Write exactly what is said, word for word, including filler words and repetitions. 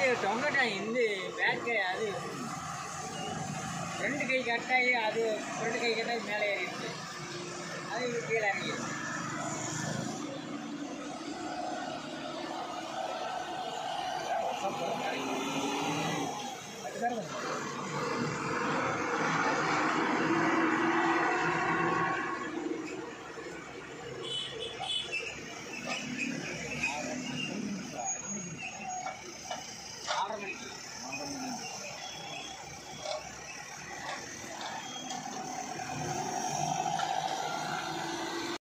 அது தொங்கட்டான் இந்த பேக் அது ரெண்டு கை கட்டாயி அது ரெண்டு கை கட்டாயி மேலே ஏறிடுச்சு அது கீழே இறங்கி